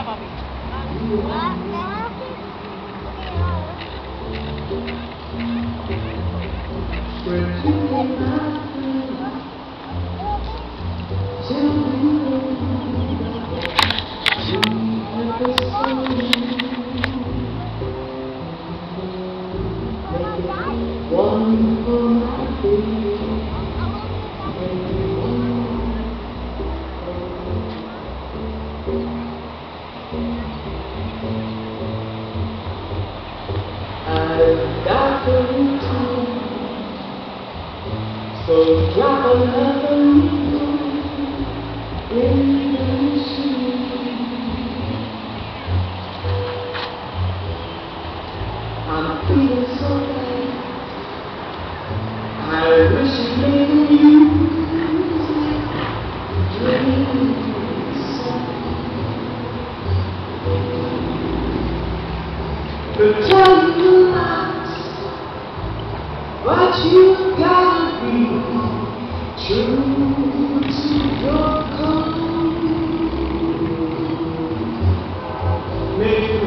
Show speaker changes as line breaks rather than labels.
papi.
One for my baby. I've got to return, so drop another needle in the machine. I'm feeling so bad. I wish it made music but tell you not what you gotta be true to your code. Make